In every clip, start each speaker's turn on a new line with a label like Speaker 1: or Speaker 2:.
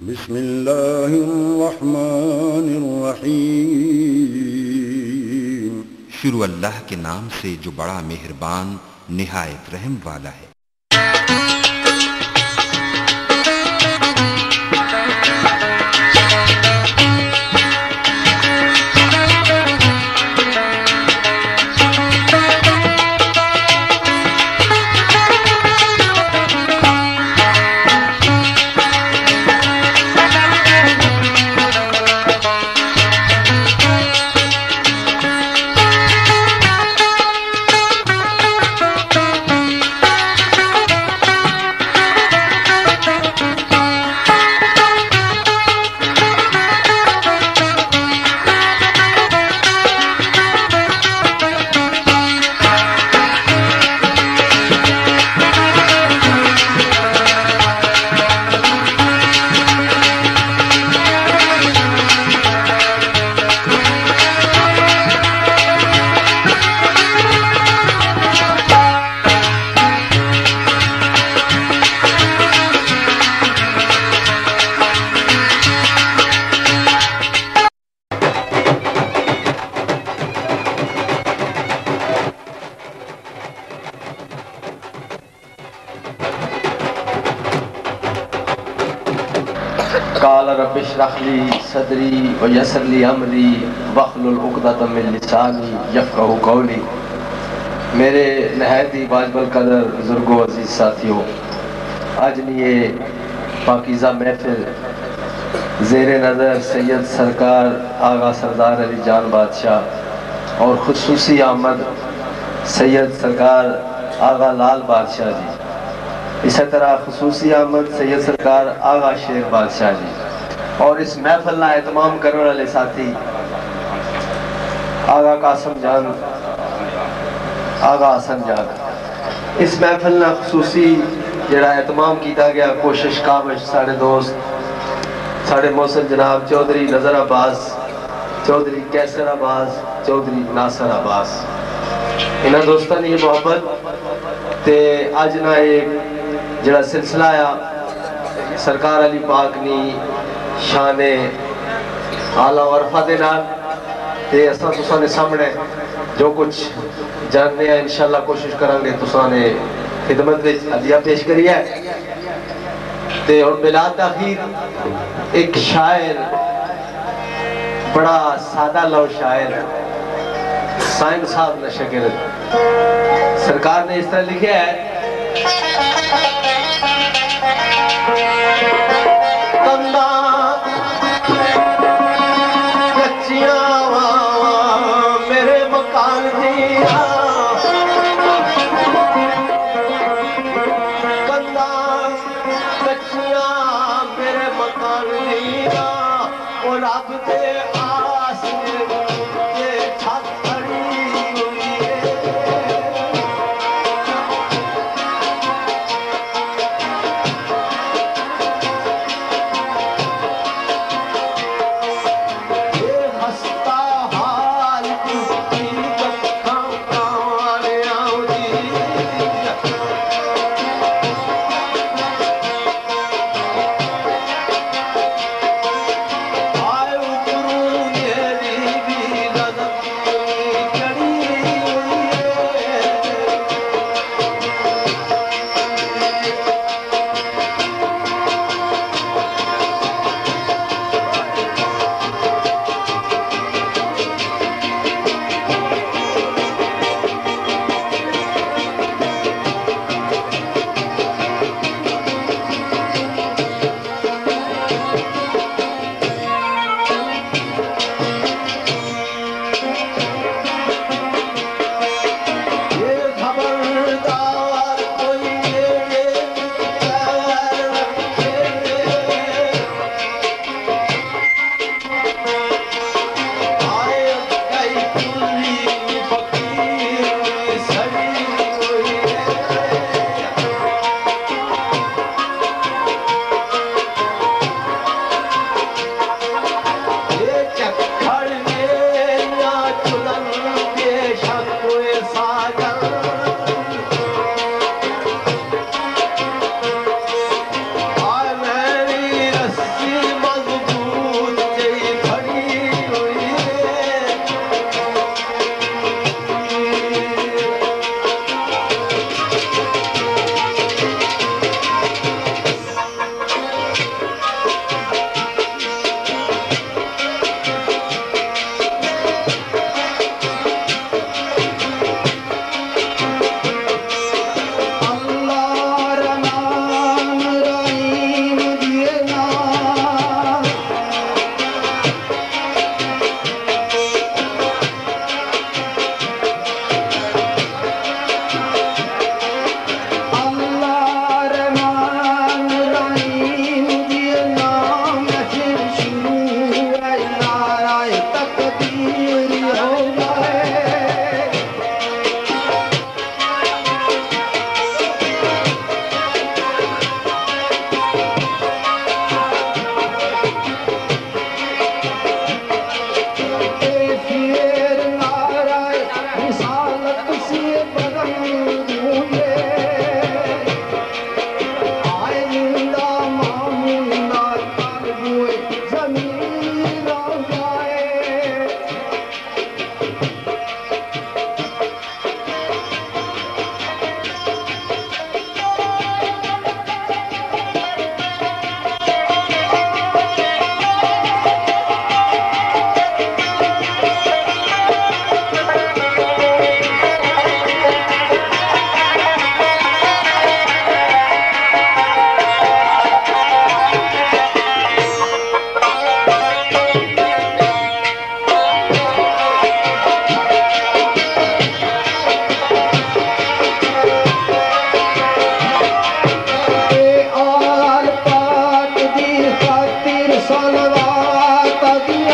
Speaker 1: बिस्मिल्लाहिर्रहमानिर्रहीम।
Speaker 2: शुरू अल्लाह के नाम से जो बड़ा मेहरबान निहायत रहम वाला है।
Speaker 3: काल रब्बिश रह ली सदरी व यस्सिर ली अमरी वहलुल उक़दतम मिन लिसानी यफ़क़हू क़ौली। मेरे नहायत ही वाजिबुल कदर बुजुर्गो अजीज साथियों, आज ये पाकीज़ा महफिल ज़ेरे नज़र सैयद सरकार आगा सरदार अली जान बादशाह और खुसूसी आमद सैयद सरकार आगा लाल बादशाह जी, इसी तरह खुसूसी आमद सैयद सरकार आगा शेर बादशाह जी और इस महफिल का एहतमाम करने वाले साथी आगा कासम जान आगा हसन जान। इस महफिल का खुसूसी जरा एहतमाम किया गया कोशिश काबिश साढ़े दोस्त साढ़े मोहसिन जनाब चौधरी नज़र अब्बास, चौधरी कैसर अब्बास, चौधरी नासर अब्बास, इन्होंने दोस्तों की मोहब्बत ते अज ना एक जरा सिलसिला आ सरकार अली पाक नी शाने आला वरफा दे नाल ते असां तुसां दे सामने जो कुछ जानने हैं इंशाअल्लाह कोशिश करांगे तुसां ने खिदमत विच हदिया पेश करिए। ते और बिला ताखीर एक शायर बड़ा सादा लो शायर साइम साहब ने शागिर्द सरकार ने इस तरह लिखा है, कंदा कच्चियां मेरे मकान दिया, कंदा कच्चियां मेरे मकान दिया और अब ते आस ये छत खड़ी हुई है।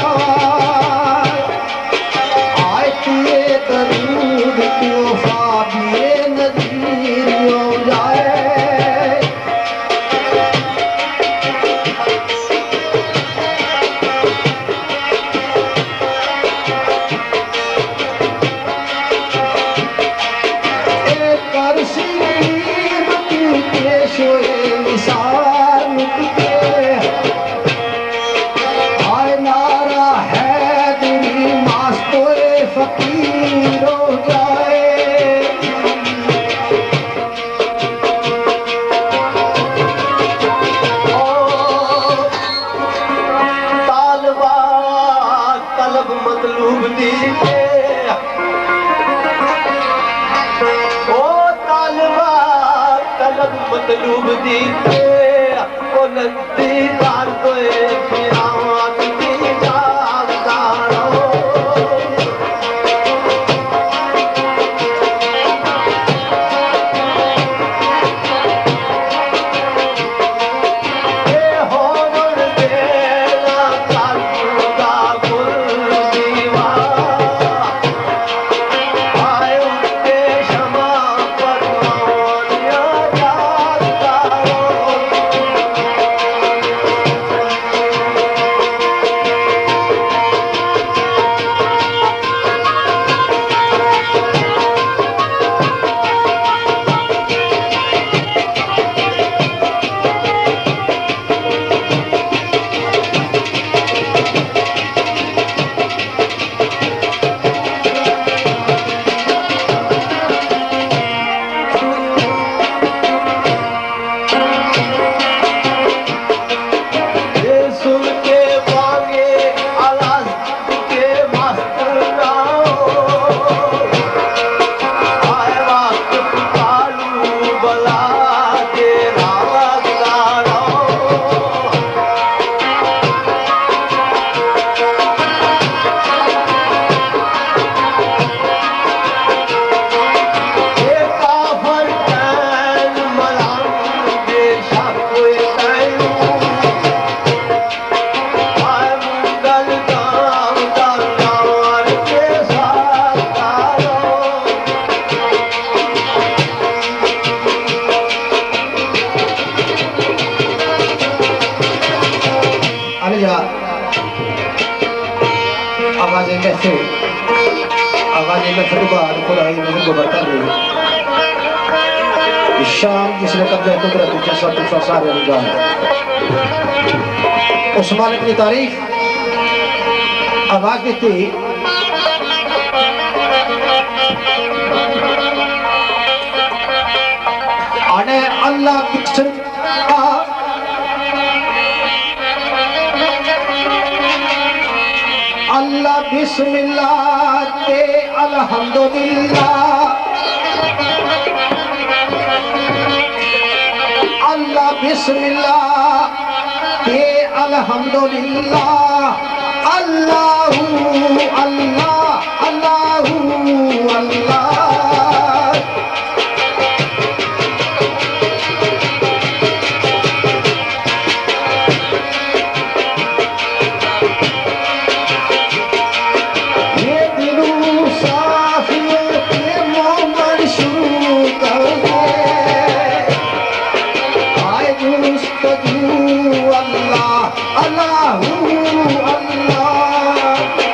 Speaker 1: आए तुए दरूद की वफा दिए नज़ीर हो जाए।
Speaker 3: मतलूब दी ओ नज़दीकार तोए क़यामत दी जागदारो। ए होवन देना कालूदा गुल दीवा आए उठे शमा परवानिया शाम जिसने कब्जा कुदरत जसवत फसाद रुझान उस मालिक की तारीफ आवाज देती आने अल्लाह किसन अल्लाह बिस्मिल्लाह ते अल्हम्दुलिल्लाह अल्लाह बिस्मिल्लाह ते अल्हम्दुलिल्लाह अल्लाहू अल्लाह अल्लाहू अल्लाह। ये दिलों साफियों के मोमन शुरू कर दे आए गुस्तगू अल्लाह अल्लाहू अल्लाह।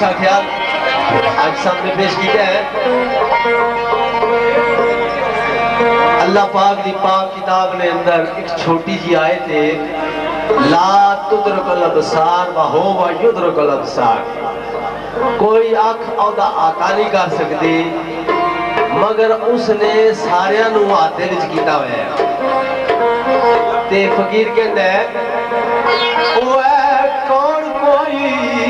Speaker 3: अच्छा ख्याल आज सामने पेश किया है। अल्लाह पाक दी पाक किताब ने अंदर एक छोटी जी आयत है, ला तुदरकुल अबसार व हुवा युदरकुल अबसार। कोई अख औदा आका नहीं कर सकती मगर उसने सारियां नू हाथे विच कीता होया है। ते फकीर कहंदा है ओ है कौन कोई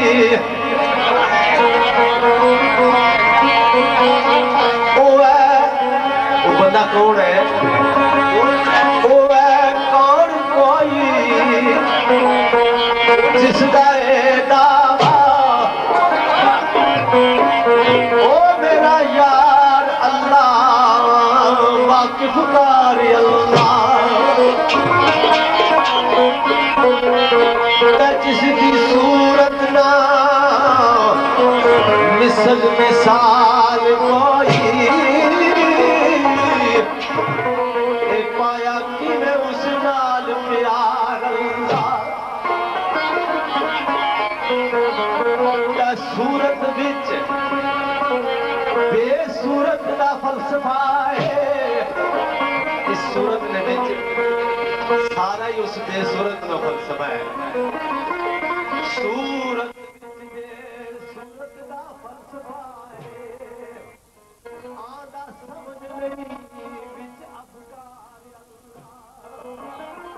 Speaker 3: ओ है वो बंदा कौन है, ओ है कौन कोई जिसदा है दावा ओ मेरा यार अल्लाह वाकिफ कारी अल्लाह। जिसकी सूरत ना मिसल मिसाल कोई पाया कि मैं उस नाल प्यार अल्लाह। सूरत विच बेसूरत का फलसफा है, इस सूरत ने विच सारा ही उस बेसूरत का फलसफा है। सूरत बेसूरत का फलसफा है, आधा समझ नहीं विच अफकार अल्लाह।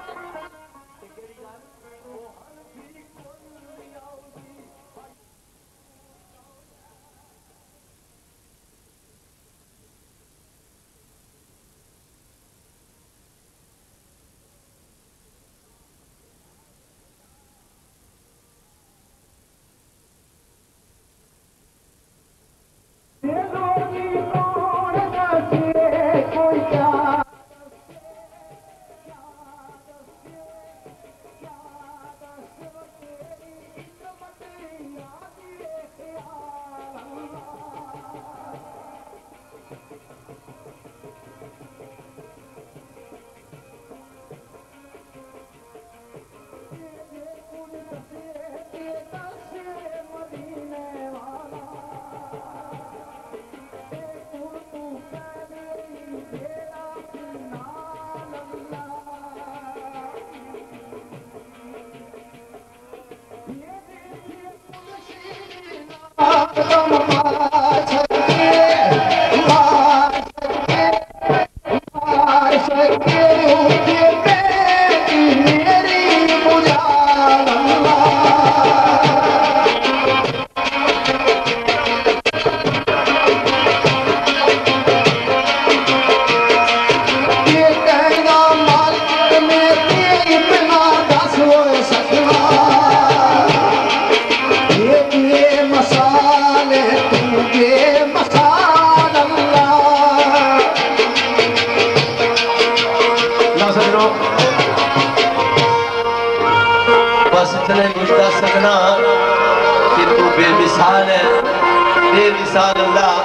Speaker 3: बस इतने कुछ दस सकना कि तू बेमिसाल है, बेमिसाल अल्लाह।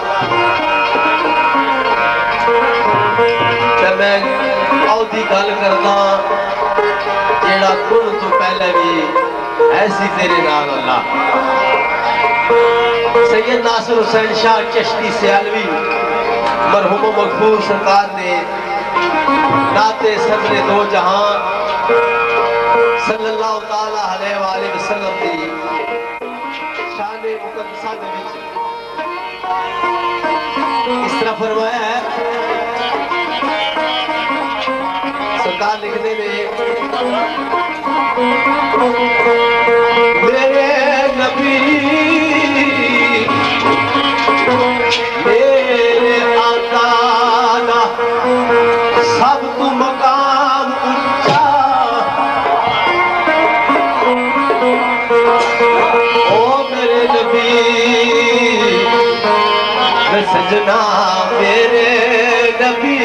Speaker 3: मैं औदी गल करदा जेड़ा कुल तो पहले भी ऐसी तेरे नाल अल्लाह। सैयद नासिर हुसैन शाह चिश्ती सियालवी मरहूम मगफूर सरकार ने नाते सदरे दो जहां सल्लल्लाहु ताला अलैहि वसल्लम दी शान मुकद्दसा दे विच इस तरह फरमाया है। सरकार लिखते ने मेरे नबी मेरे आका दा सब तू मकाम ऊंचा ओ मेरे नबी सजना मेरे नबी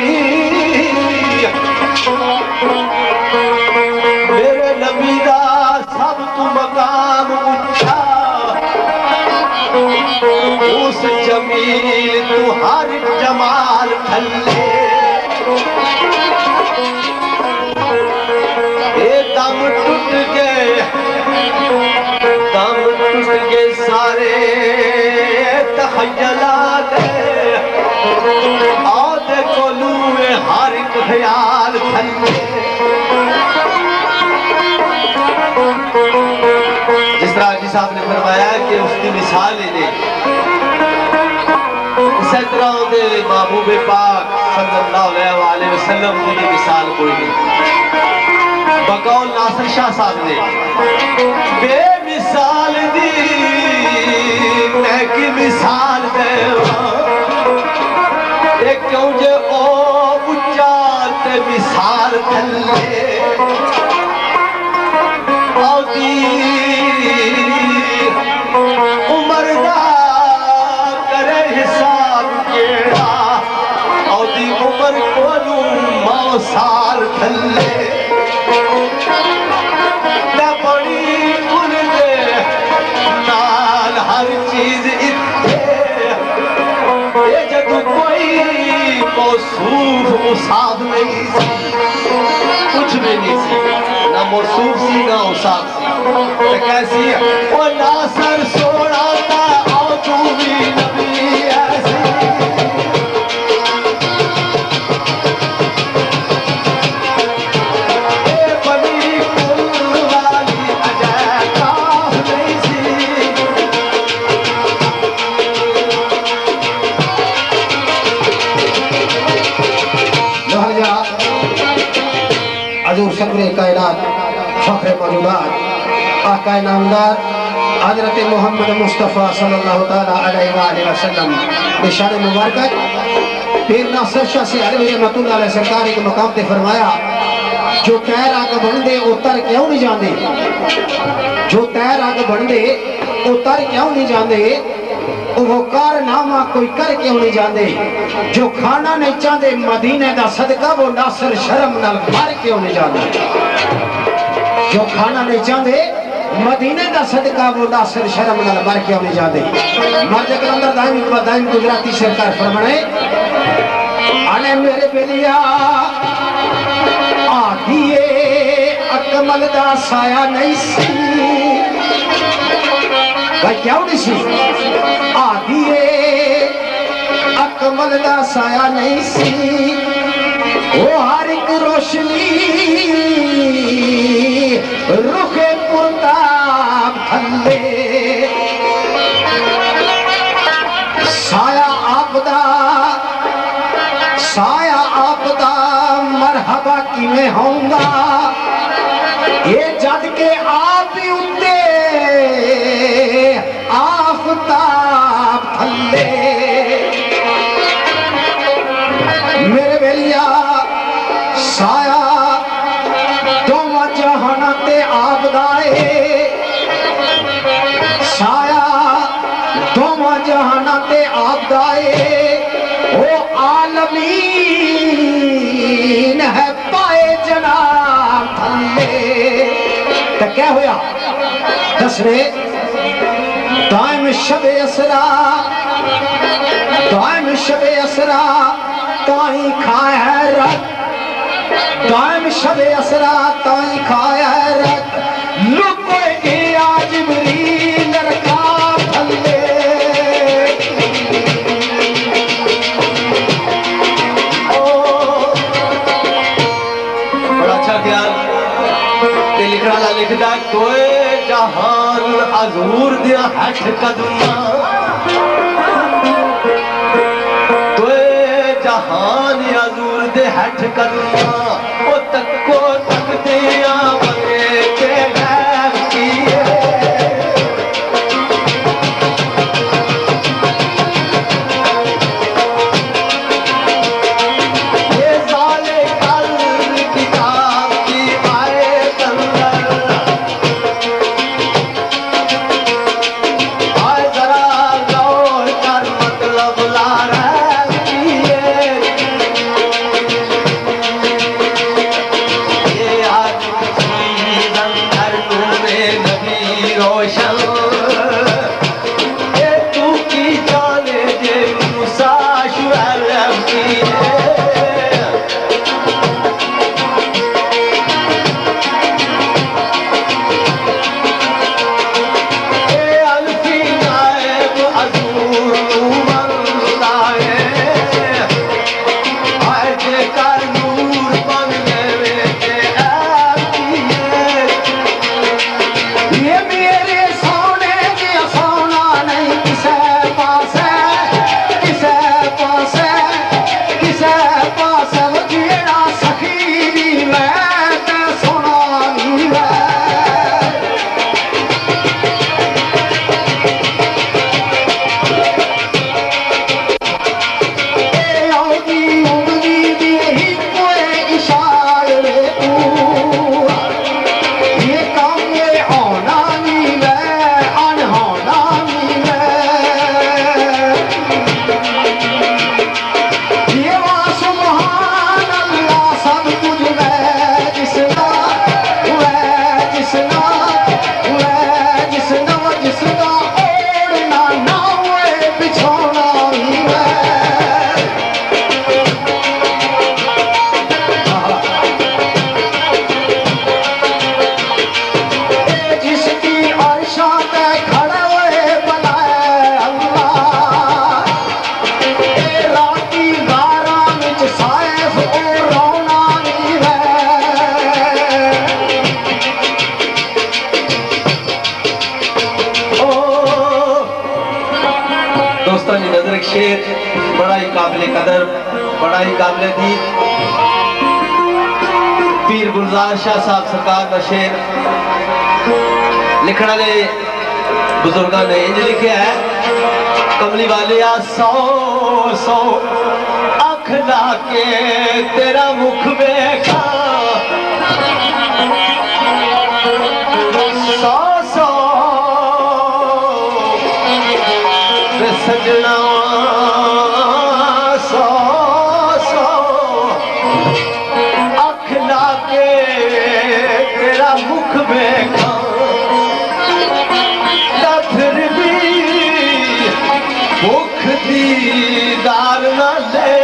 Speaker 3: मेरे नबी दा सब तू मकाम ऊंचा उस जमील तू हर जमाल थल्ले दम टूट गए सारे थल्ले। जिस तरह जी साहब ने फरमाया कि उसकी मिसाल ही नहीं, इस तरह दे महबूब पाक सल्लल्लाहु अलैहि वसल्लम की मिसाल कोई नहीं। बकौल नासिर शाह साहब ने बेमिसाल दी मैं की मिसाल देवा, क्यों जे ओ उच्चा ते मिसाल थल्ले औदी उमर दा करे हिसाब केड़ा, औदी उमर कोनू 9 साल थल्ले। मैं बड़ी उनदे नाल हर चीज इत्थे, ये जदू कोई मौसूफ मुसाफ नहीं सी, कुछ भी नहीं सी, ना मौसूफ सी ना मुसाफ सी। तो कैसी वो नासर सोना था और तू भी नबी ऐसी।
Speaker 1: हजूर शक्र कायनात फख्र मौजूदात आका नामदार हजरत मोहम्मद मुस्तफ़ा सल्लल्लाहु ताला अलैहि वसल्लम निशान मुबारक पीर नासिर शाह से अलवी रहमतुल्लाह अलैह सरकार के मकाम पे फरमाया, जो तैर आग बनदे उतर क्यों नहीं जाते, जो तैर आग बनदे उतर क्यों नहीं जाते, वो कारनामा कोई कर क्यों नहीं जाते, जो खाना नहीं चाहते मदीने का सदका वो नासिर शर्म नाल मर क्यों नहीं जाते, जो खाना नहीं चाहते मदीने का सदका वो नासिर शर्म नाल मर क्यों नहीं जाते। मर्द कलंदर दाइम गुजराती सरकार फरमाए, आने मेरे बेलिया आदिए अकमल दा साया नहीं सी, भाई क्या नहीं सी, आदिए अकमल दा साया नहीं सी, वो हर एक रोशनी रुखे पुरताब थल्ले, साया आपदा मरहबा किमें होगा, ये जद के आप ही उते आफताब थल्ले। मेरे बेलिया साया दोवां जहाना ते आपदाए, साया दोवां जहाना ते आपदाए, वो आलमीन है पाए जनाब थल्ले। तो क्या होया दसवे दाइम शबे असरा, दाइम शबे असरा ताई खाया है रत, दाइम शबे असरा ताई खाया है रत, लुको गया जिब्रील रखा थल्ले। बड़ा अच्छा ख्याल लिखने वाला लिखता, कोई जहान हजूर दिया हठ कदमा, जहान हजूर दे हठ कदमा, वो तको तक दिया बने के किए। ये साले कल किताब की आए तंदर, आए जरा गौर कर मतलब ला रहा
Speaker 3: शेर बड़ा ही काबिल कदर, बड़ा ही काबिल दी पीर गुलजार शाह साहब सरकार का शेर लिखने वाले बुजुर्गों ने इंज लिखे है, कमली वाले आ सौ सौ अख ला के तेरा मुख देखा, सौ सौ सजना सौ सौ अख ला के तेरा मुख देखा, फिर भी भूख दीदार न ले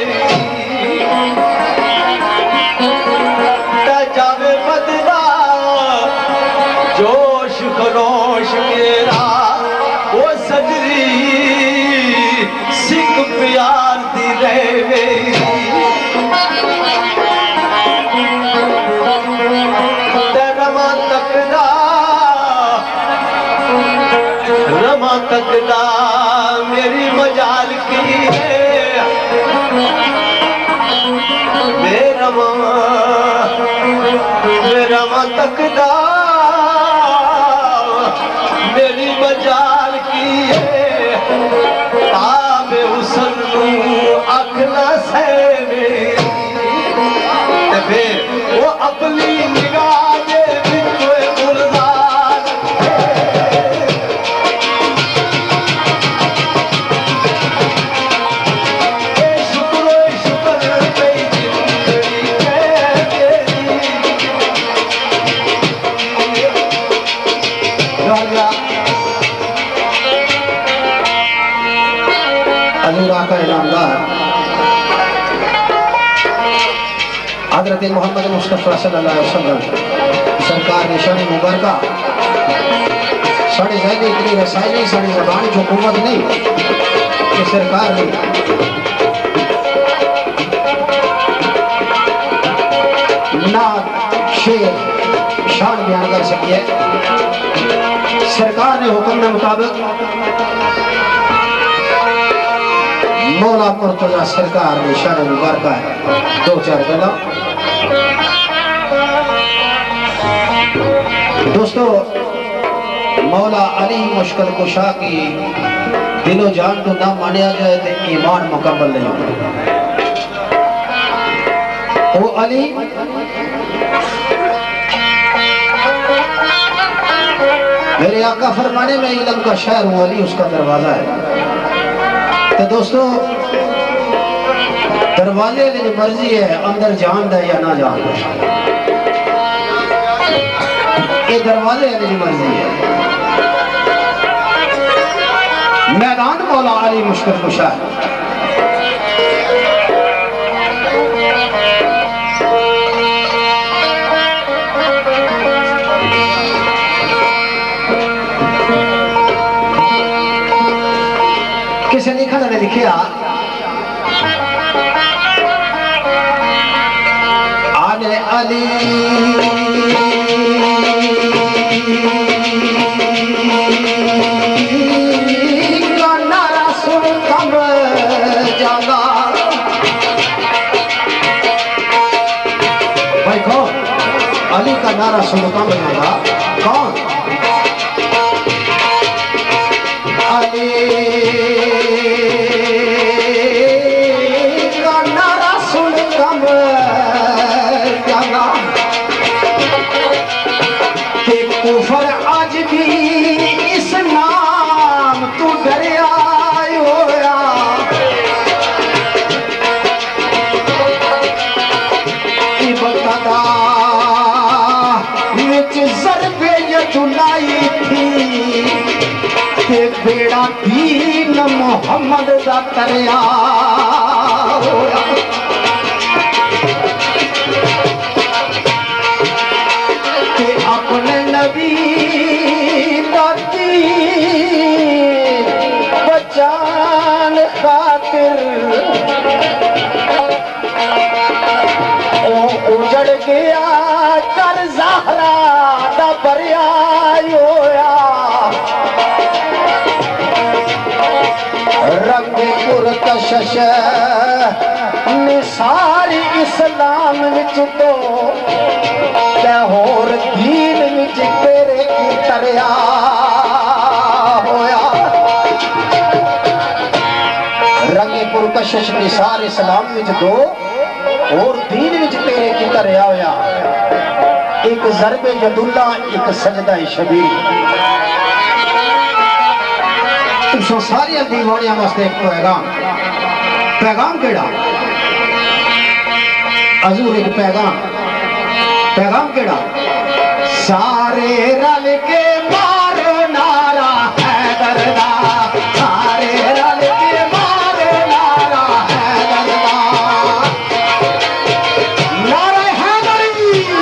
Speaker 3: जावे बदला जोश खरोश मेरा वो सजरी सिख प्यार दी रहे रमा तकदा मेरी मजाल की है, मेरा तकदा मेरी मजाल की है, आबे हुसन अख ना सहवे फिर वो अपनी निगाह दे बिचोए गुलजार
Speaker 1: का इनामदार हजरत मोहम्मद मुस्तफ़ा सल्लल्लाहु अलैहि वसल्लम सरकार ने शान मुबारका साढ़े ज़हन इतनी रसाई नहीं, साढ़े ज़बान की हुकूमत नहीं कि सरकार ने नात शेर शान बयान कर सकी है। सरकार ने हुक्म के मुताबिक मौला मुर्तजा सरकार ने शान मुबारका है दो चार गला। दोस्तों, मौला अली मुश्किल कुशा की दिलो जान तो ना मानिया जाए तो ईमान मुकम्मल नहीं होता। वो अली मेरे आका फरमाने में इल्म का शहर वो अली उसका दरवाजा है। तो दोस्तों, दरवाजे की मर्जी है अंदर जान दे या ना जान दे, ये दरवाजे की मर्जी है। मैदान मौला अली मुश्किल कुशा है। किसी लिखा ने लिखिया आले अली का नारा सुन कब जागा। भाई कौन अली का नारा सुन कब जागा? कौन? अली कुफर आज भी इस नाम तू डरिया होया, बता विच ज़रबे जुलाई थी ते बेड़ा दीन मोहम्मद दा तरया होया। अपने नबी दाती बचान खातिर उजड़ गया कर ज़हरा दा बरिया होया। रंग पुरकशिश निसार इस्लाम विच तो क्या होर दीन विच तेरे की तरया होया। रंगे पुरकशिश निसार इस्लाम विच दो और दीन विच तेरे की तरया होया। एक ज़रबे यदुल्ला एक सजदा शबीर। तुम सारी दीवानियां वास्ते एक पैगाम पैगाम केड़ा हजूर एक पैगाम केड़ा सारे रल के मारो नारा हैदर दा सारे रल के मारो नारा हैदर दा नारा हैदरी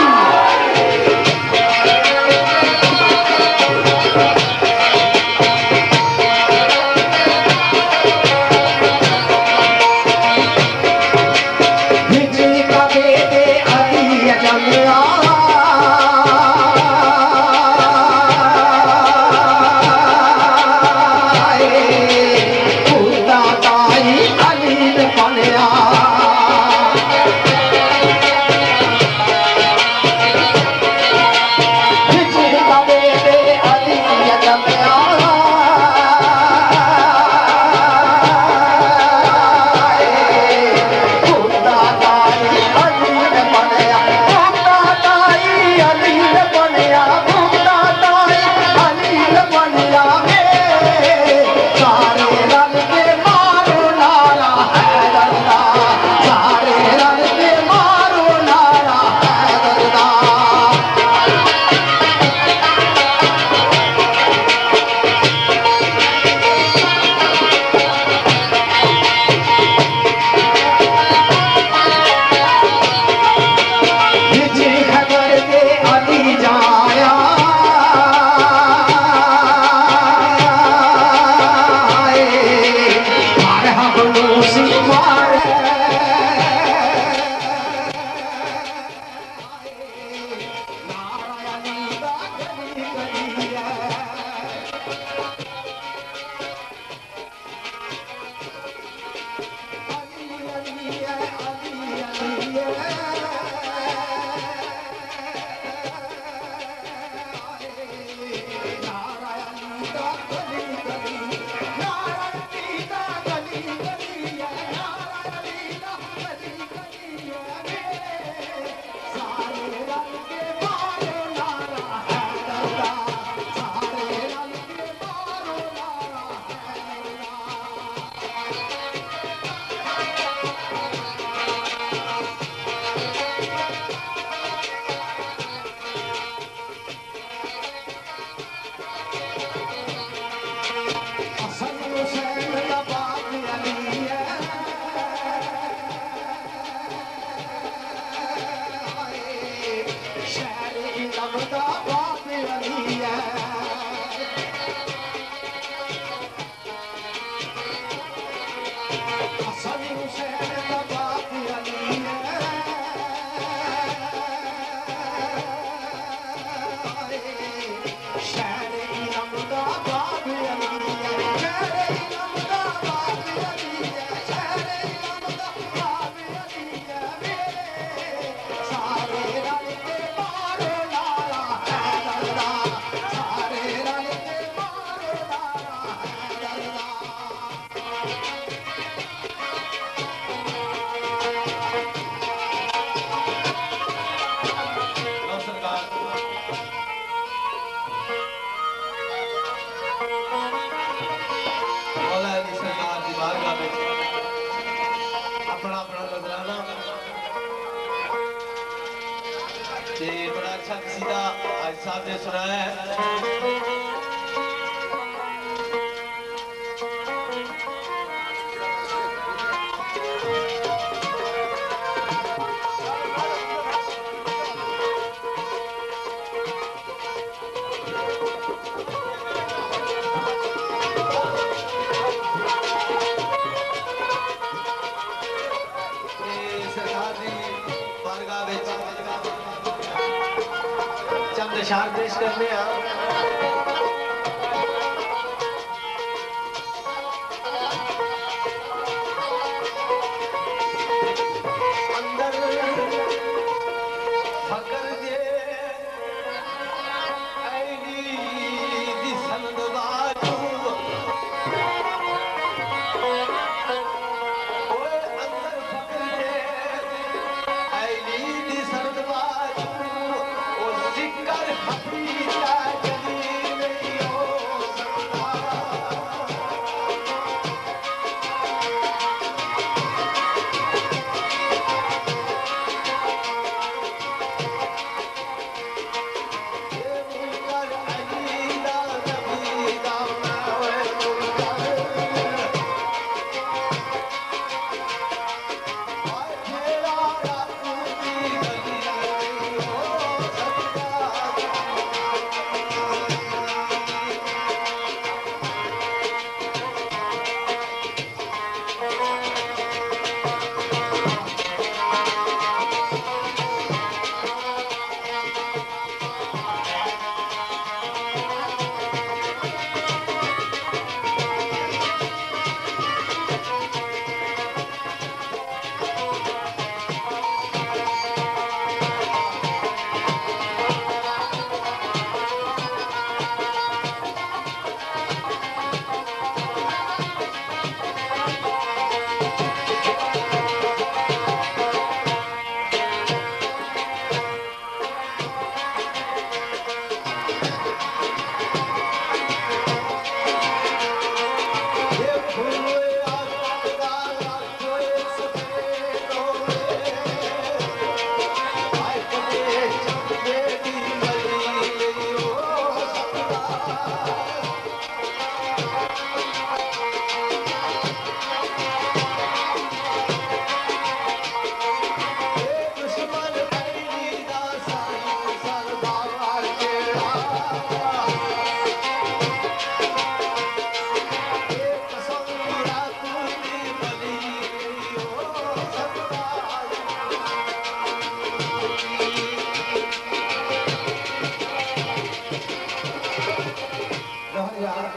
Speaker 3: बड़ा अच्छा कसीदा आज साहब ने सुनाया है। चंद अशार पेश करने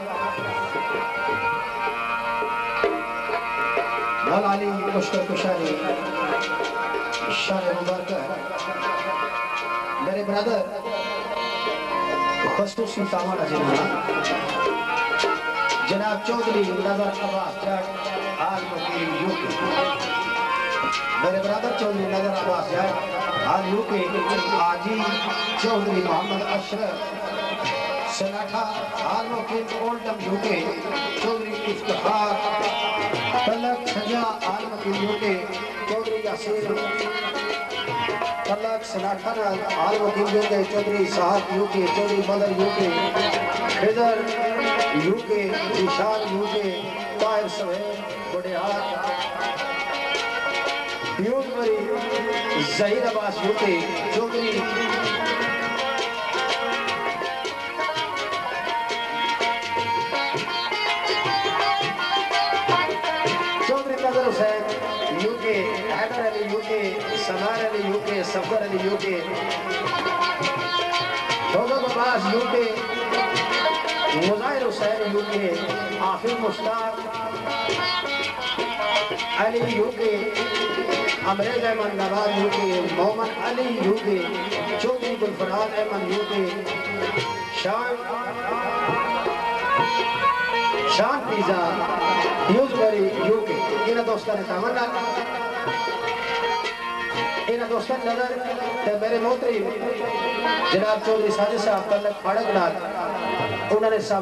Speaker 1: मौलाली मुश्किल कुशारी शान मुबारक मेरे ब्रदर खसूसी तामाना जनाब चौधरी नजर अब्बास जट आल मुकीम यूके। मेरे ब्रदर चौधरी नजर अब्बास जट आल यूके। आजी चौधरी मोहम्मद अशरफ सनाठा आल मुकीम ओल्डम यूके। चौधरी इफ्तिखार तलक सजा आल मुकीम यूके। चौधरी यासीर तलक सनाठा आल मुकीम यूके। चौधरी साहब UK. Chaudhry Badar UK. Khizar UK. Ishaan UK. Tahir सवेर बुढ़ियार यूजबरी Zaheer Abbas UK. Chaudhry Nazar Hussain UK. Haider Ali UK. Samar Ali UK. Safar Ali UK. शोभत अब्बास यूके। मुजाहिर हुसैन यूके। आफिफ मुश्ताक अली यूके। अमरेज Ahmad Nawaz UK. Mohammad Ali UK. Chaudhry Gulfaraz Ahmad UK. Shan pizza यूजबरी यूके। इन दोस्तों ने तमन्ना इन दोस्तों नजर मेरे मोहतरी जनाब चौधरी साजिद साहब तलक फाड़क नाथ उन्होंने सब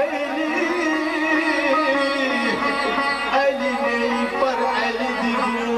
Speaker 4: अली नहीं पर अली दी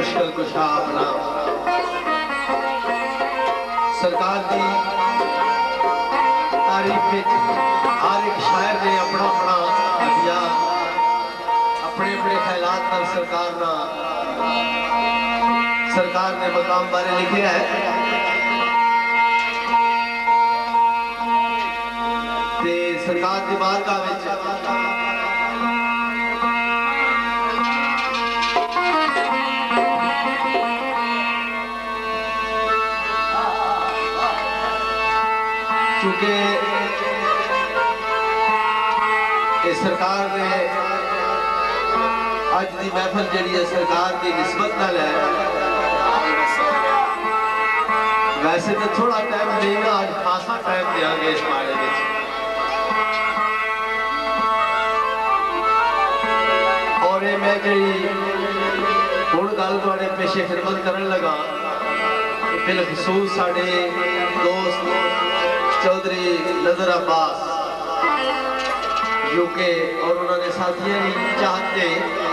Speaker 3: मुश्किल कुशा अपना सरकार की तारीफ हर एक शायर ने अपना अपना दिया अपने अपने ख्यालात पर सरकार ने मकाम बारे लिखे है। ते सरकार की बारगाह विच क्योंकि इस सरकार ने अज की महफिल जी है सरकार की निस्बत नाल है। वैसे तो थोड़ा टाइम देना अज खासा टाइम देंगे इस माड़े में। और ये मैं जी हुण गल तुहाडे पेशे खिदमत करन लगा बिलखसूस साडे दोस्त चौधरी नजर अब्बास यूके और उन्होंने साथियों की चाहते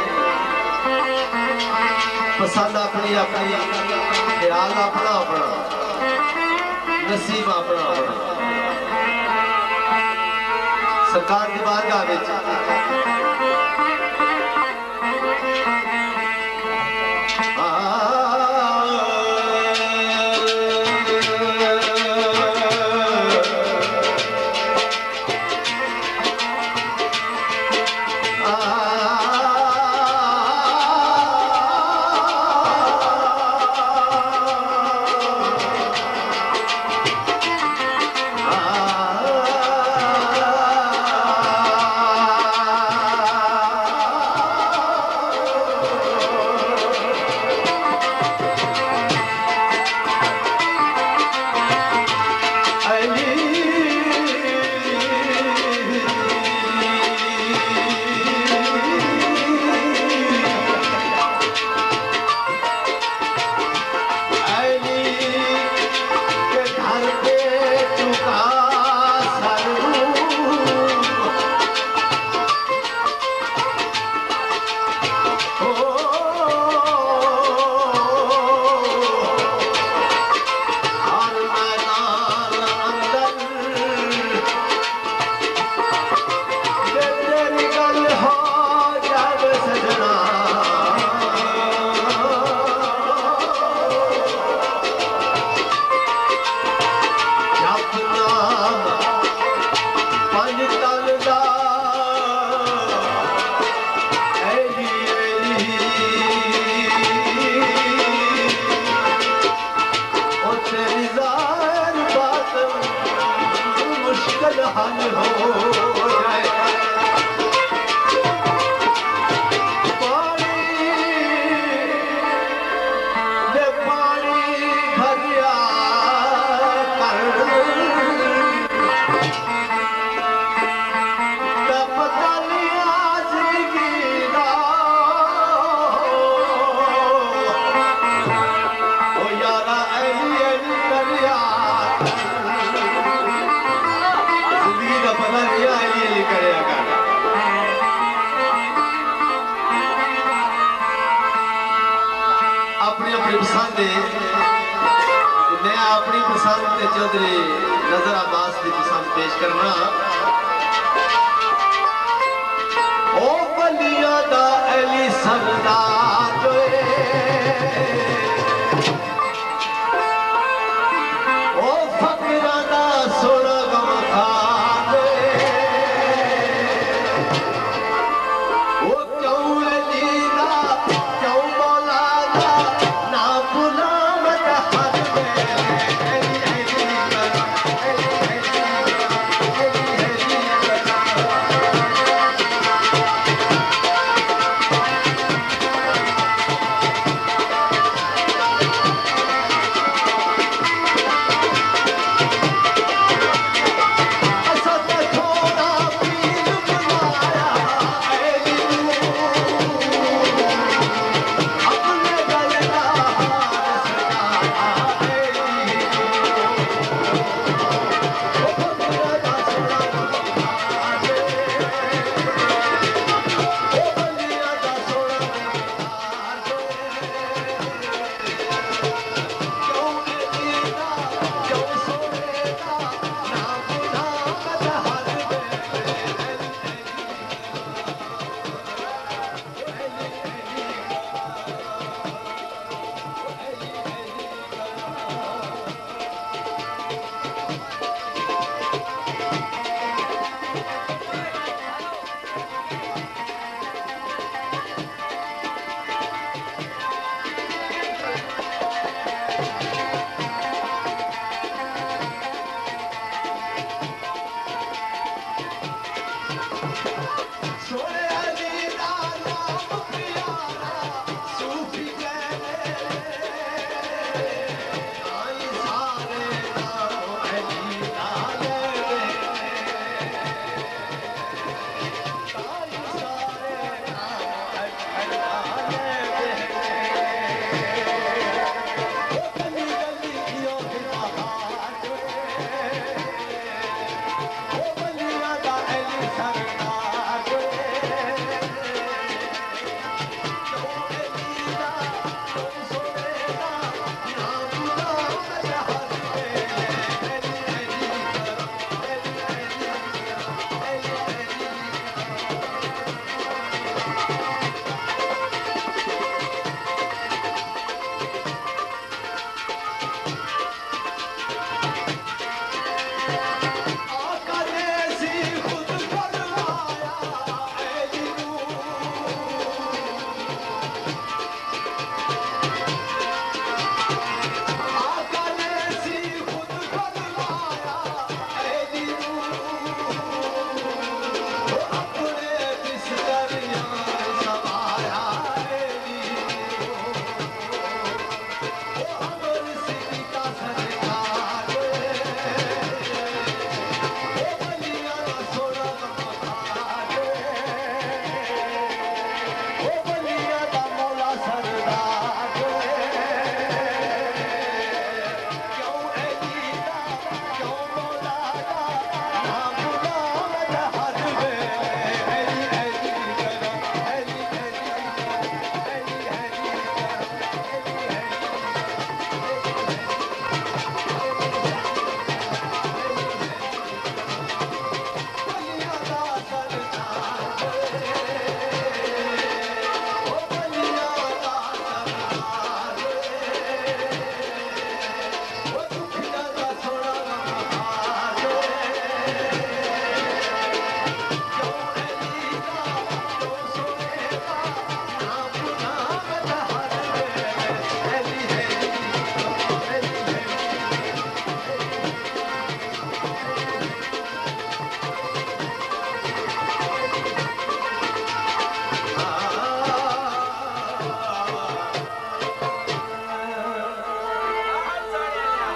Speaker 3: पसंद अपनी अपनी ख्याल अपना अपना नसीब अपना अपना सरकार की बारगाह विच चौधरी नजर अब्बास की पसंद पेश करना ओ बलिया दा अली सरदार ओ फकरा दा सोना गमखार ओ क्यों अली दा क्यों मौला दा ना भुला मत हर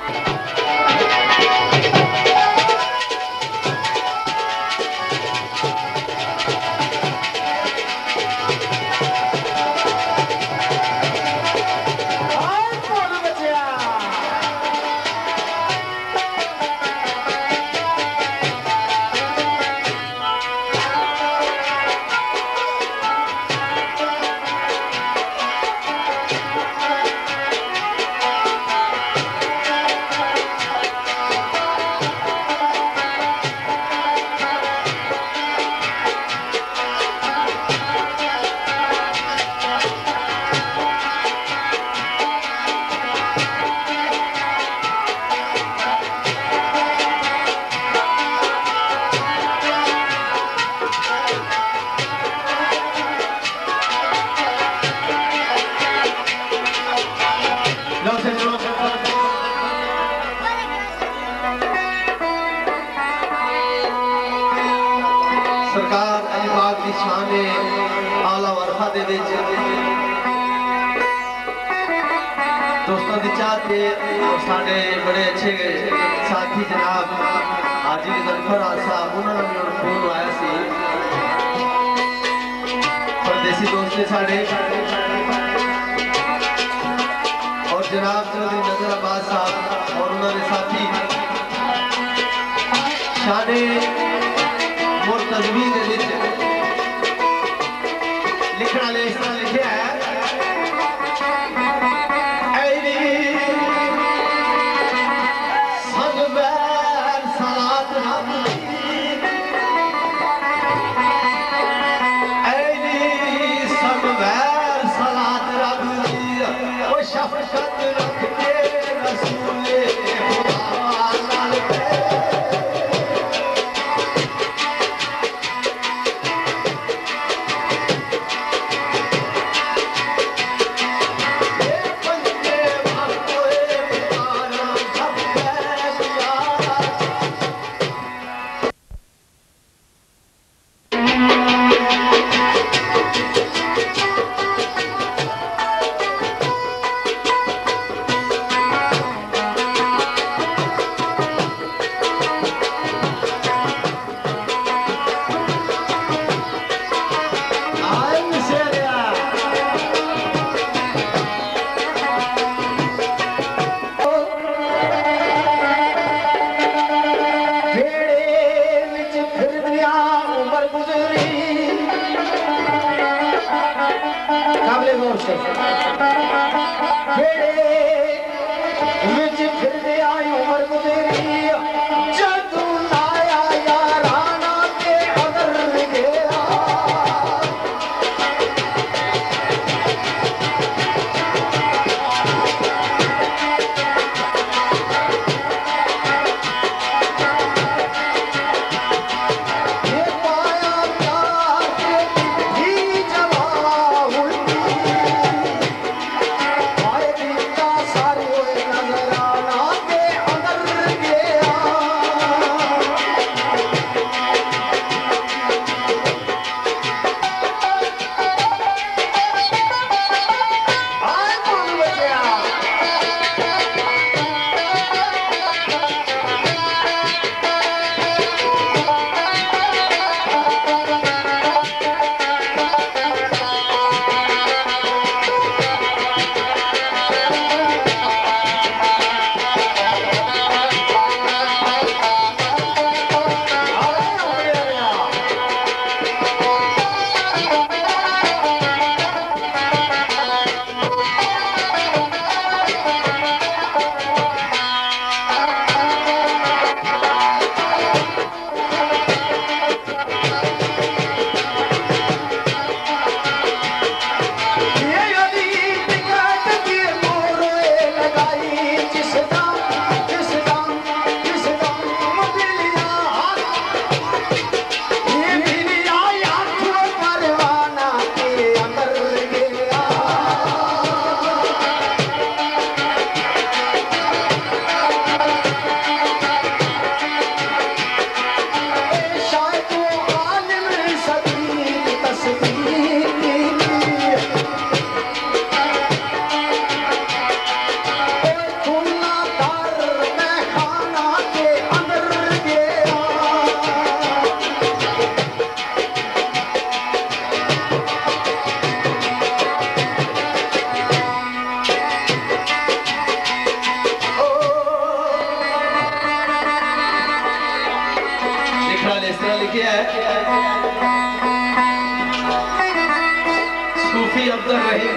Speaker 3: सरकार अली पाक की शान आला वरखा दे विच दोस्तों की चाहते साढ़े बड़े अच्छे साथी जनाब हाजी गजनफर साहब उन्होंने फोन आया सी परदेसी दोस्त ने साढ़े और जनाब चौधरी नजर अब्बास साहब और उन्होंने साथी शाने मुर्तज़वी दे विच लिखना ले इस तरह लिखा है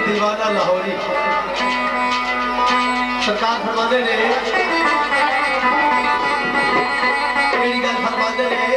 Speaker 3: दीवाना लाहौरी सरकार फरमाते ने गल फरमाते ने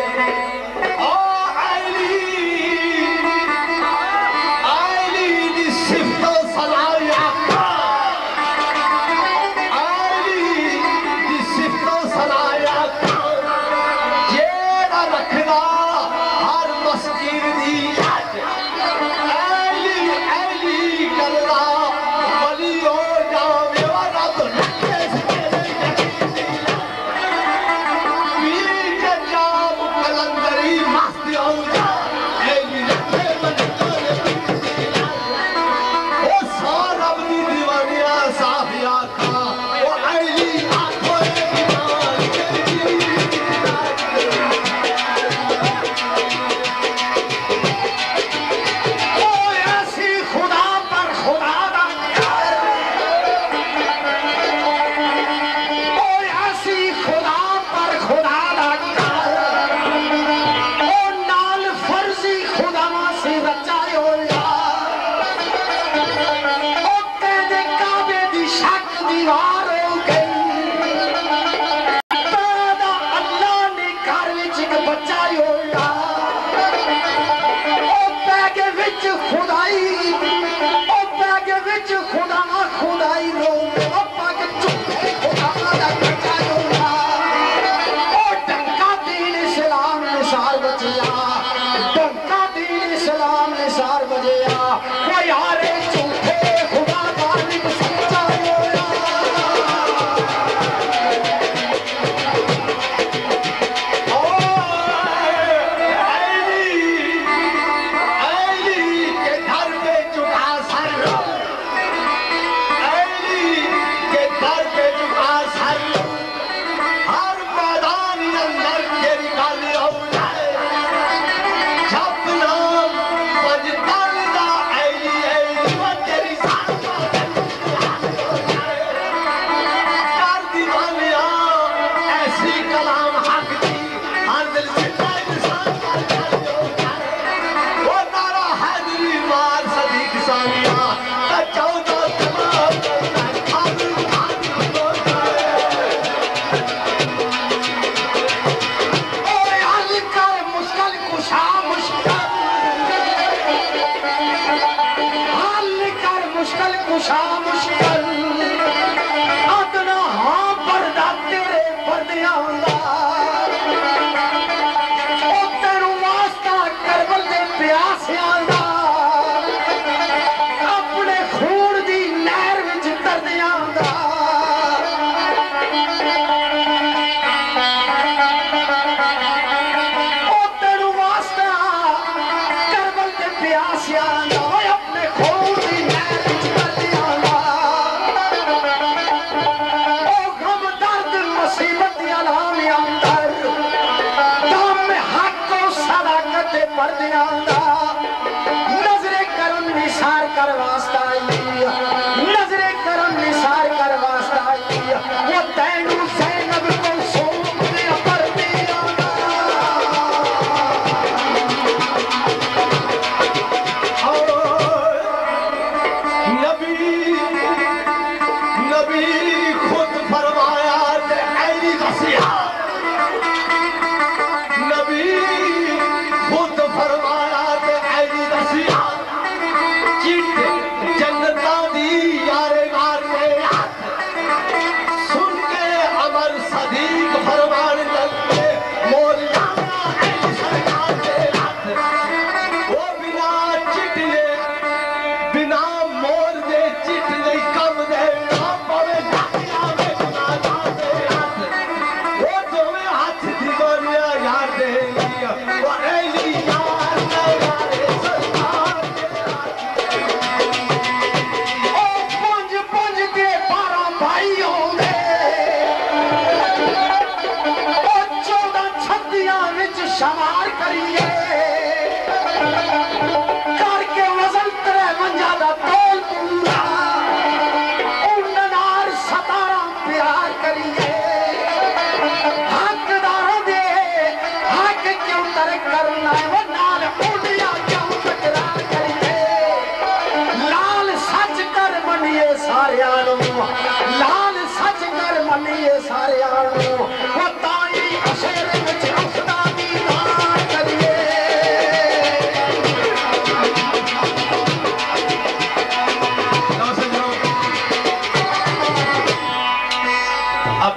Speaker 4: लाल सज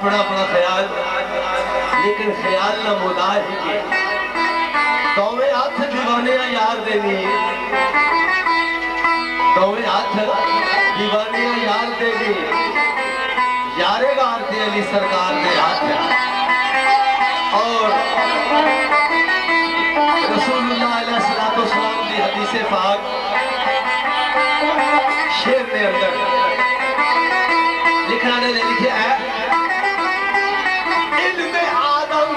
Speaker 3: अपना अपना ख्याल, लेकिन ख्याल ना मुदार ही के दोवें हाथ दीवाने यार देनी, दोवें हाथ दीवाने यार देनी, यारे गारते अली सरकार ने हाथ और रसूलुल्लाह अलैहिस्सलाम की हदीसे पाक शेर के अंदर लिखना ने लिखे है, इल्मे आदम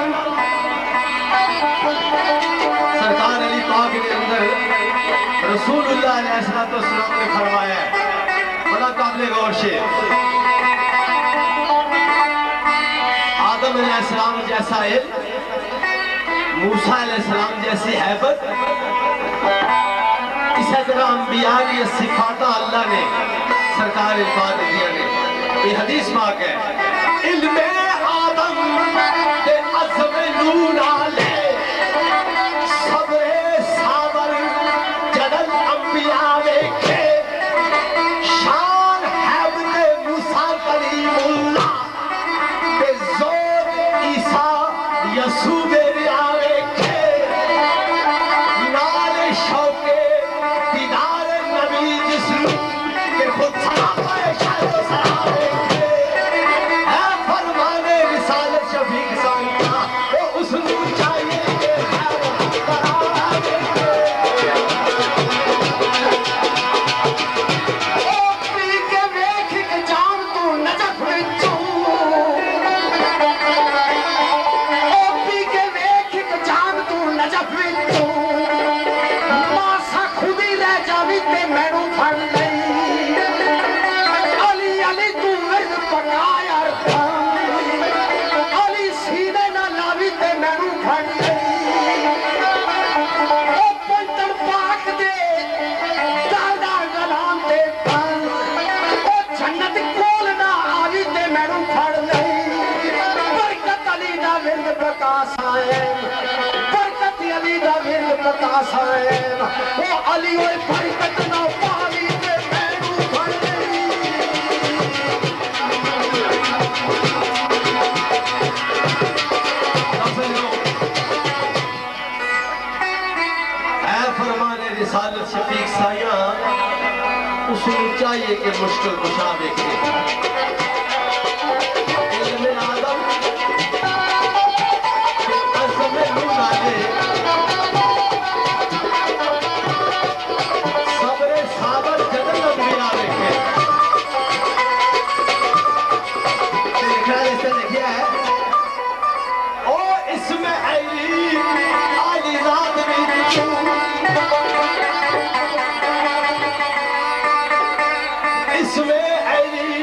Speaker 3: सरकार अली पाक के अंदर रसूलुल्लाह अलैहिस्सलाम ने फरमाया है, बड़ा काबिल गौर शेर। आदम अलैहिस्सलाम जैसा इल्म, मूसा अलैहिस्सलाम जैसी हैबत, इसी तरह अंबिया की सिफात अल्लाह ने सरकार इल्फात दिया ने। ये हदीस पाक है, इल्मे आदम के अज़्मे नूर आले सबरे साबर जदल अंबिया देखे, शान हैबत मूसा कलीमुल्लाह के जोर ईसा यसूब अली बरकत ना पानी ते मैनू फड़ लई। ऐ फरमाने रिसालत शफीक साया, उसको चाहिए कि मुश्किल कुशा देखे, इल्मे आदम अज़्मे नूर आले इसमें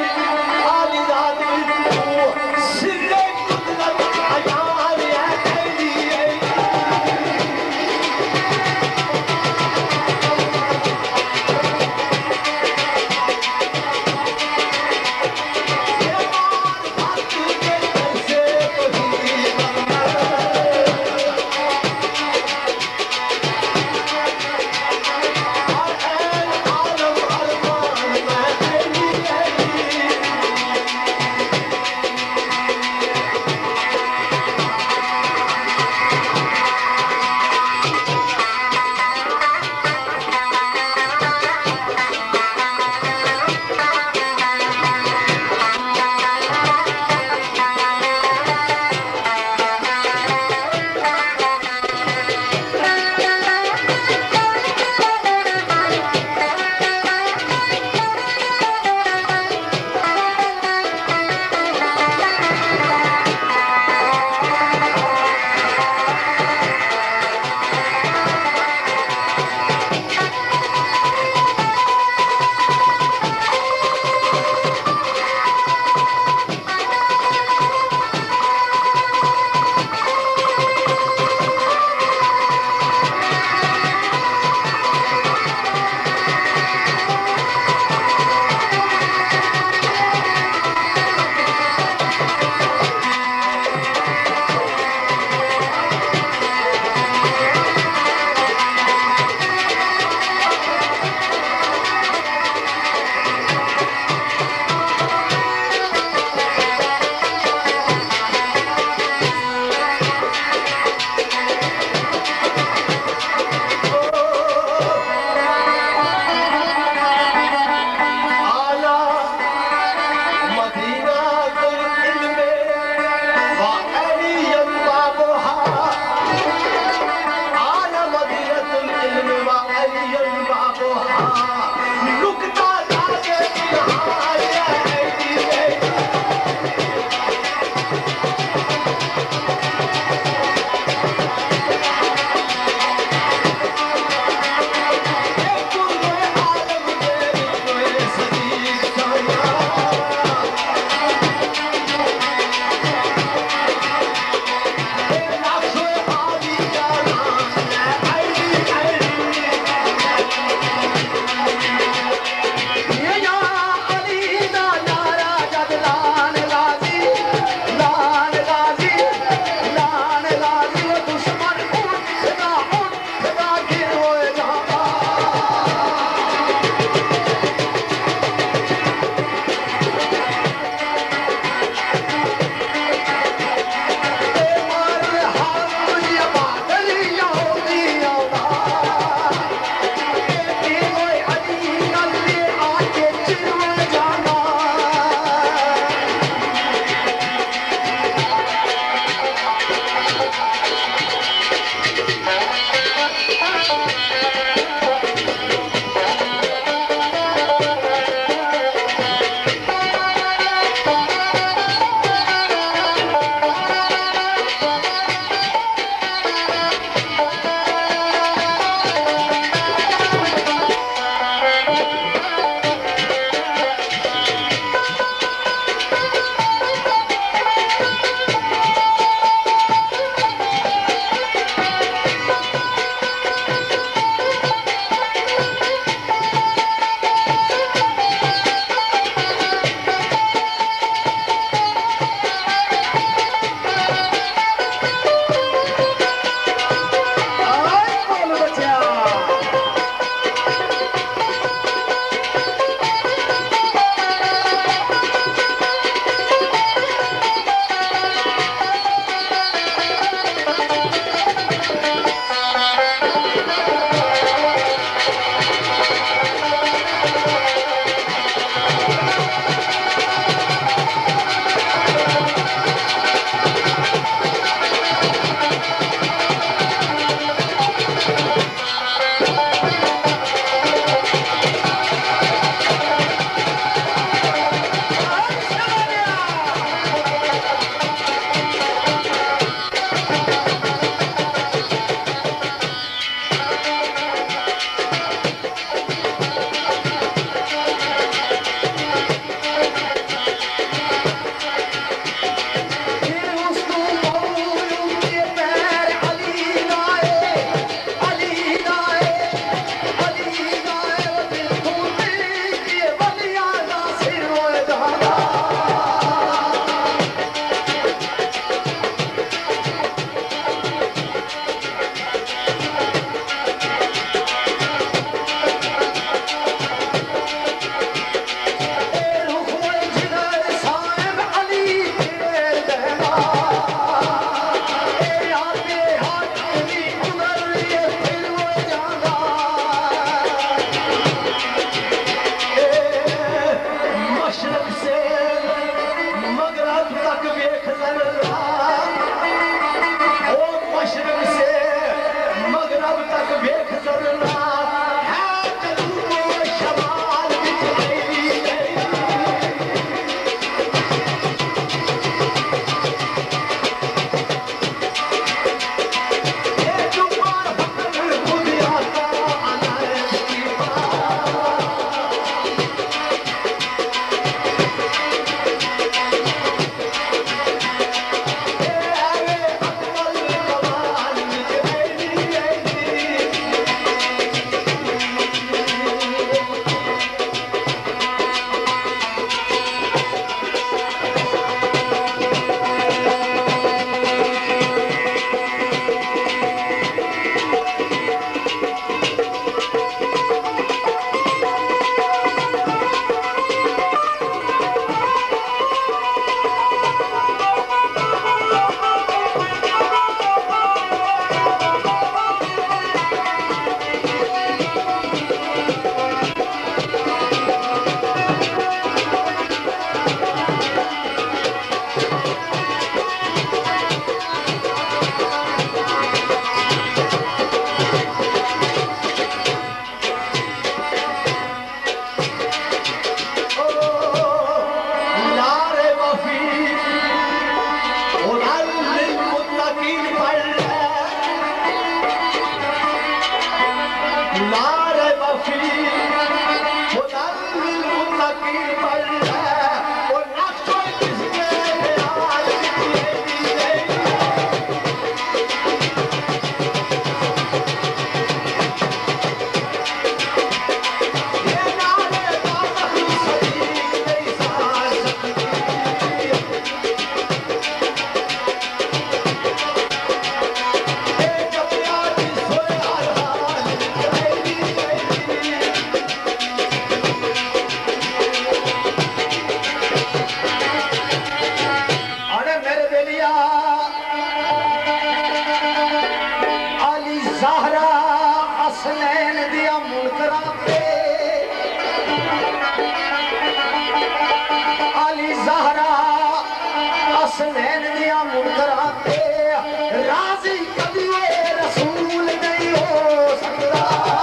Speaker 1: हसनैन दिया मुनकरां ते राजी कभी रसूल नहीं हो सकता।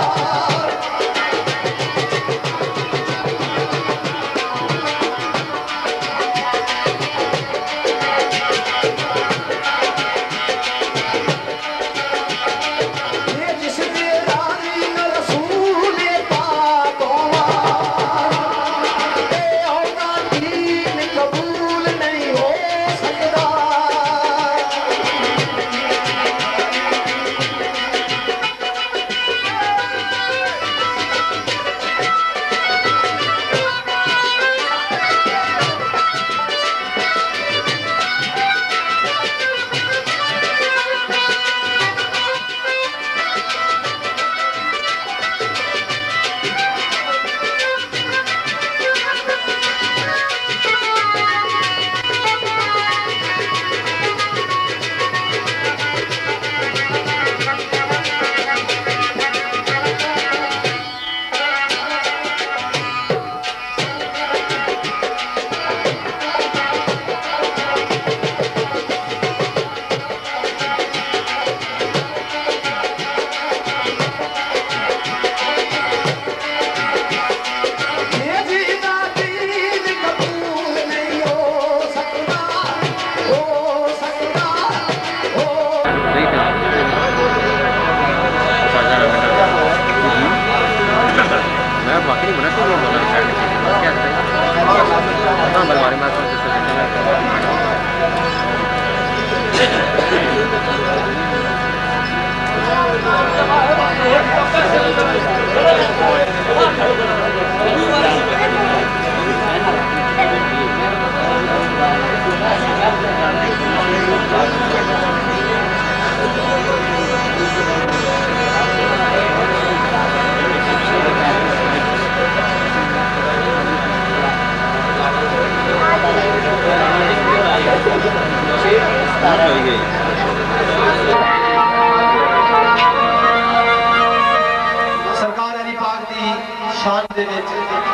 Speaker 1: सरकार अली पाक दी शान दे विच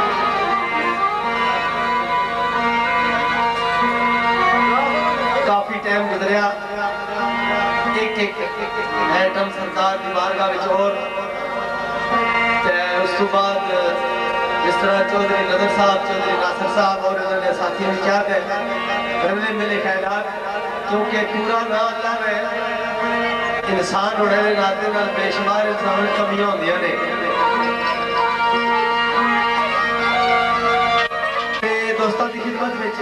Speaker 1: काफी टाइम गुजरिया, एक आइटम सरकार की बारगाह विच और उस तो बाद जिस तरह चौधरी नदर साहब, चौधरी नासिर साहब और उन्होंने साथियों ने क्या है मेरे ख्याल, क्योंकि पूरा ना अल्लाह में इंसान होने के नाते नाल बेशुमार इंसान कमियां होंदियां ने। दोस्तों की खिदमत में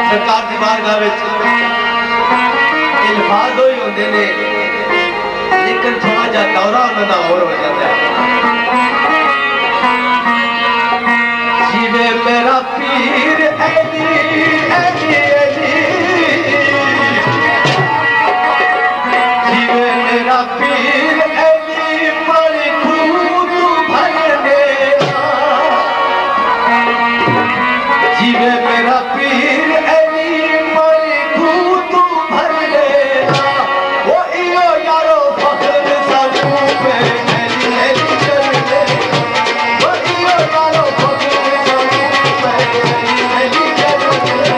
Speaker 3: सरकार की बारगाह में इल्फाज ही होते ने, लेकिन थोड़ा जा दौरा उन्होंने और हो जाता है। जीवे मेरा पीर अली अली अली, जीवे मेरा पीर अली बड़ी खूब भरने, जीवे मेरा पीर अली बड़ी खूब भरने, वो इयो यारो फख्र सानू पे अली अली करने, वो इयो यारो फख्र सानू पे अली अली करने।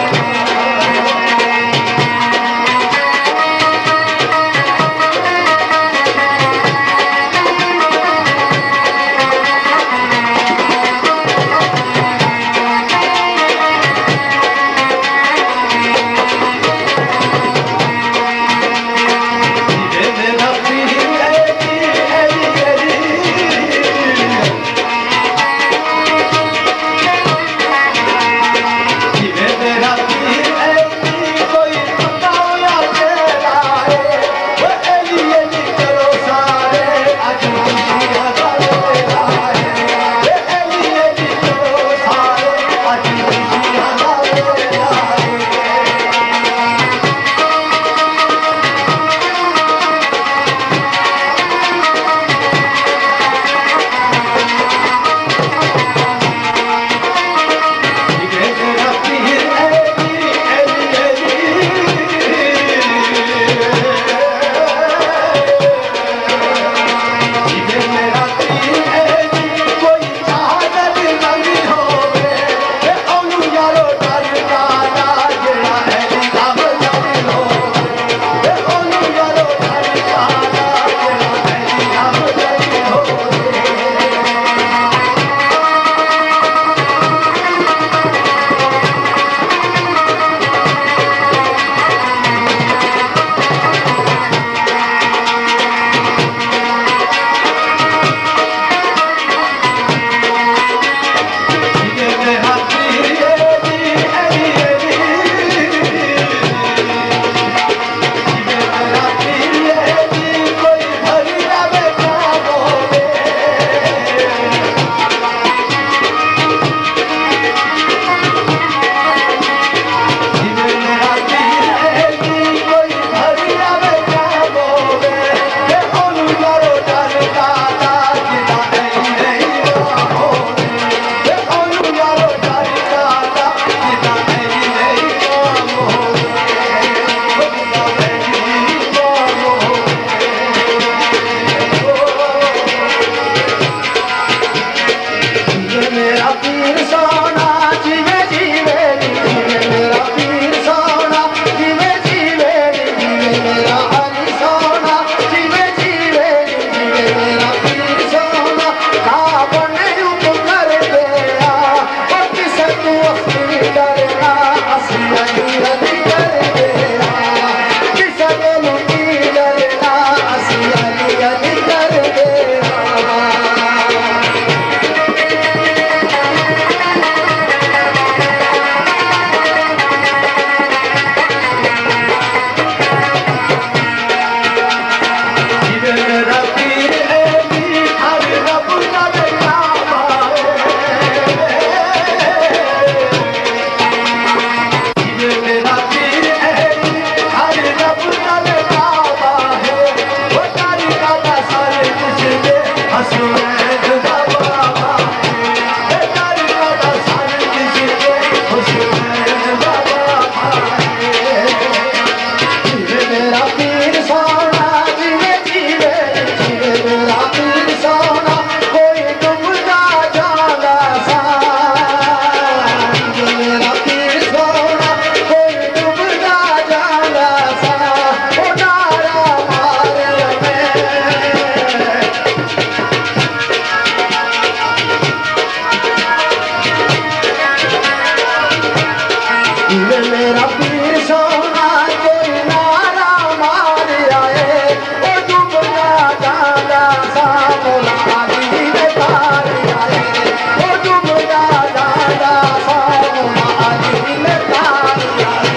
Speaker 1: Yeah.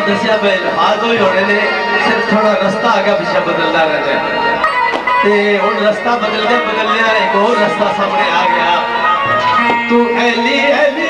Speaker 3: दसिया पे हाथ हो होने ने सिर्फ थोड़ा रास्ता आगे पीछे बदलता रहता है ते हुन रास्ता बदलते बदलने एक और रास्ता सामने आ गया तू एली एली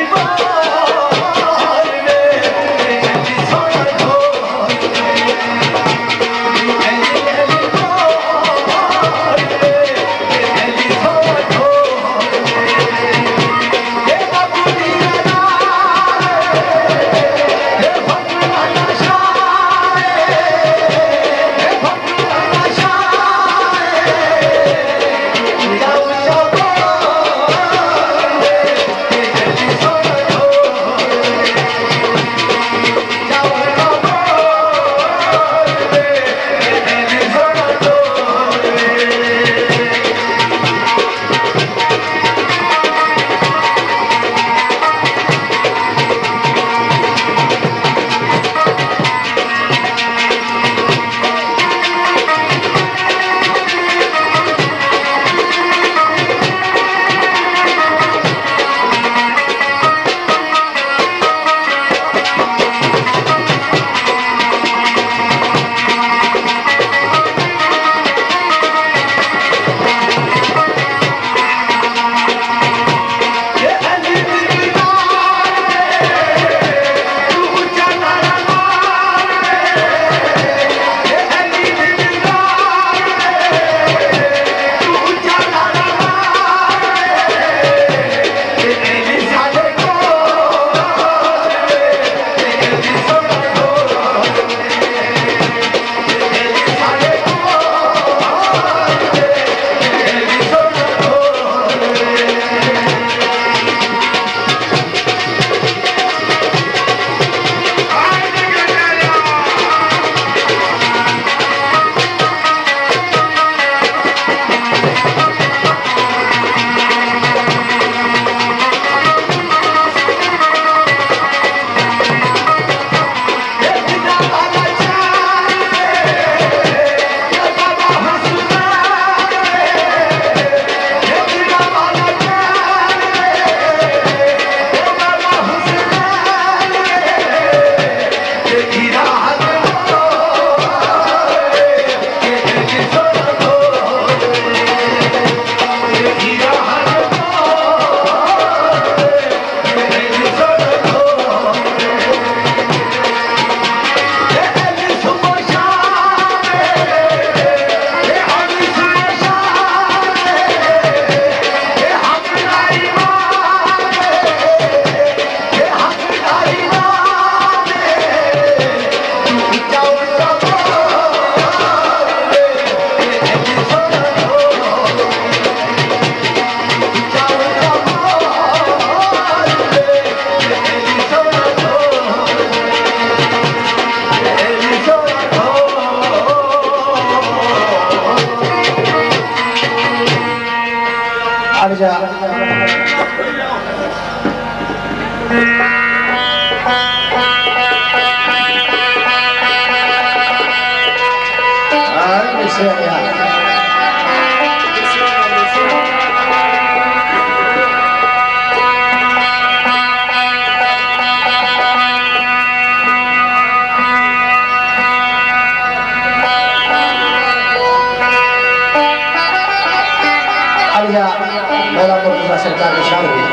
Speaker 1: सरकार ने शान हुई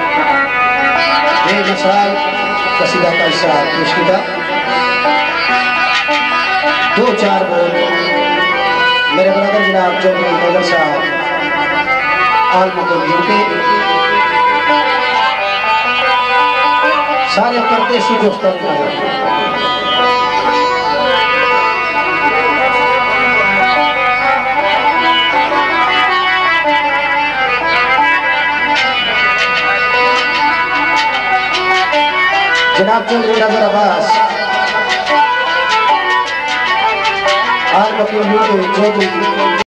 Speaker 1: ये मिसाल कसीदा का हिस्सा पेश किया 2-4 बोल मेरे ब्रदर जनाब जो मगर साहब आल मुकद्दम के सारे परदेसी दोस्तों का जनाब चौधरी नजर अब्बास आल मुकद्दम के चौधरी